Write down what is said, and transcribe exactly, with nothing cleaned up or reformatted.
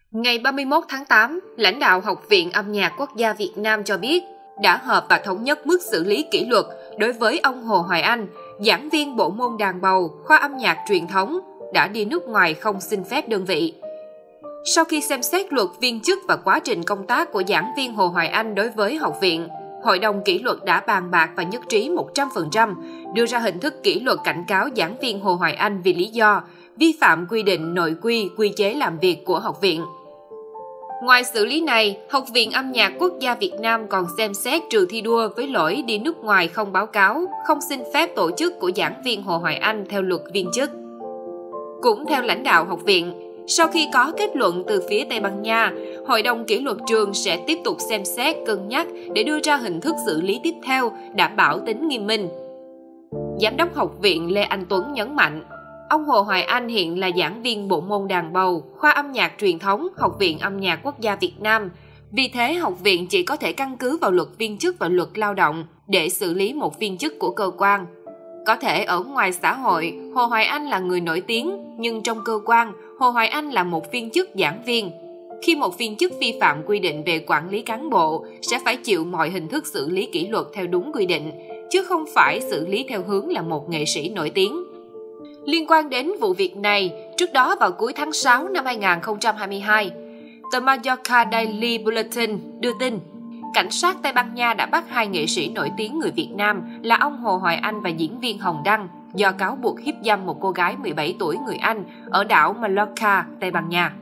Ngày ba mươi mốt tháng tám, lãnh đạo Học viện Âm nhạc Quốc gia Việt Nam cho biết đã họp và thống nhất mức xử lý kỷ luật đối với ông Hồ Hoài Anh, giảng viên bộ môn đàn bầu, khoa âm nhạc truyền thống, đã đi nước ngoài không xin phép đơn vị. Sau khi xem xét luật viên chức và quá trình công tác của giảng viên Hồ Hoài Anh đối với học viện, Hội đồng kỷ luật đã bàn bạc và nhất trí một trăm phần trăm, đưa ra hình thức kỷ luật cảnh cáo giảng viên Hồ Hoài Anh vì lý do vi phạm quy định nội quy, quy chế làm việc của học viện. Ngoài xử lý này, Học viện Âm nhạc Quốc gia Việt Nam còn xem xét trừ thi đua với lỗi đi nước ngoài không báo cáo, không xin phép tổ chức của giảng viên Hồ Hoài Anh theo luật viên chức. Cũng theo lãnh đạo học viện, sau khi có kết luận từ phía Tây Ban Nha, Hội đồng kỷ luật trường sẽ tiếp tục xem xét, cân nhắc để đưa ra hình thức xử lý tiếp theo, đảm bảo tính nghiêm minh. Giám đốc học viện Lê Anh Tuấn nhấn mạnh, ông Hồ Hoài Anh hiện là giảng viên bộ môn đàn bầu, khoa âm nhạc truyền thống, Học viện Âm nhạc Quốc gia Việt Nam. Vì thế, học viện chỉ có thể căn cứ vào luật viên chức và luật lao động để xử lý một viên chức của cơ quan. Có thể ở ngoài xã hội, Hồ Hoài Anh là người nổi tiếng, nhưng trong cơ quan, Hồ Hoài Anh là một viên chức giảng viên. Khi một viên chức vi phạm quy định về quản lý cán bộ, sẽ phải chịu mọi hình thức xử lý kỷ luật theo đúng quy định, chứ không phải xử lý theo hướng là một nghệ sĩ nổi tiếng. Liên quan đến vụ việc này, trước đó vào cuối tháng sáu năm hai nghìn không trăm hai mươi hai, tờ Mallorca Daily Bulletin đưa tin, cảnh sát Tây Ban Nha đã bắt hai nghệ sĩ nổi tiếng người Việt Nam là ông Hồ Hoài Anh và diễn viên Hồng Đăng do cáo buộc hiếp dâm một cô gái mười bảy tuổi người Anh ở đảo Mallorca, Tây Ban Nha.